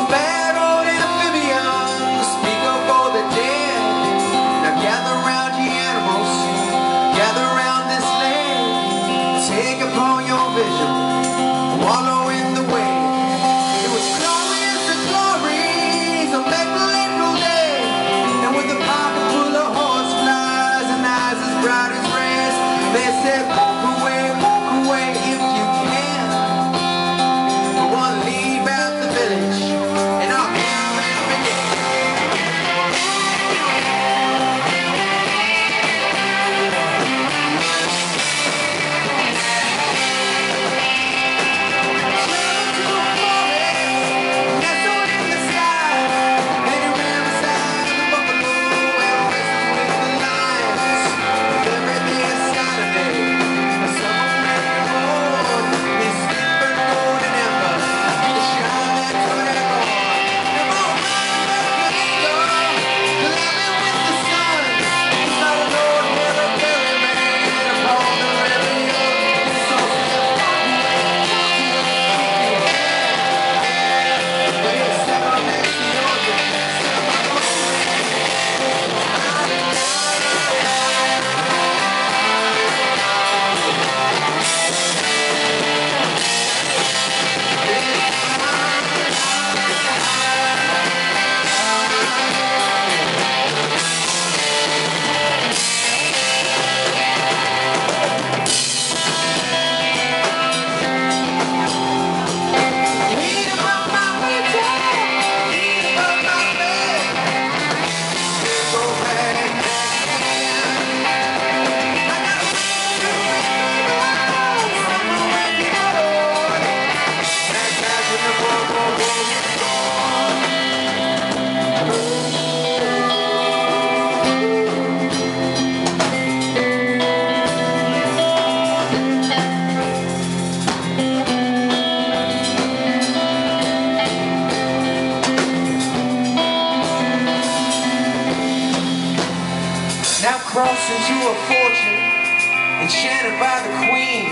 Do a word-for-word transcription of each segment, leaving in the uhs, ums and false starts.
crossing to a fortune enchanted by the queen.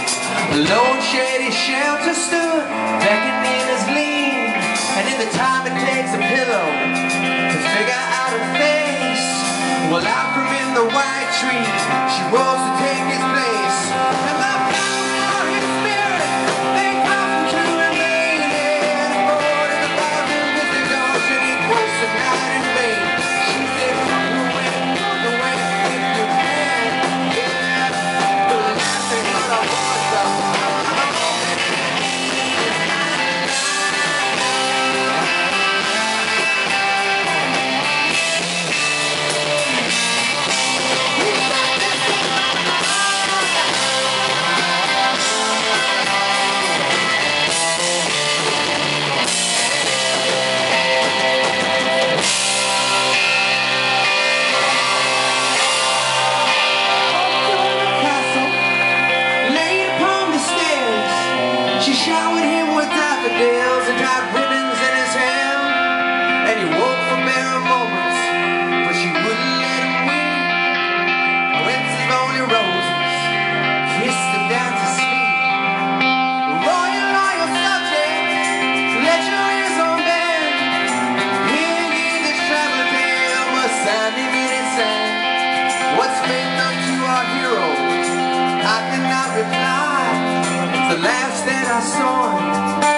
A lone shady shelter stood beckoning his lean, and in the time it takes a pillow to figure out a face, well, out from in the white tree she rose to take his place. And the power of his spirit they come to remain in the board in the bottom with the ocean. He cursed the night in vain. She said, "Run away, run away if you can." Yeah, the last thing but I want is a She showered him with daffodils and tied ribbons in his hair, and he woke for bare moments, but she wouldn't let him weep. Whips his only roses, kissed him down to sleep. Royal, loyal subject, let your ears on bend. Hear ye this traveler tale, must sound him in his hand. What's been done to our hero? I cannot reply. The last that I saw him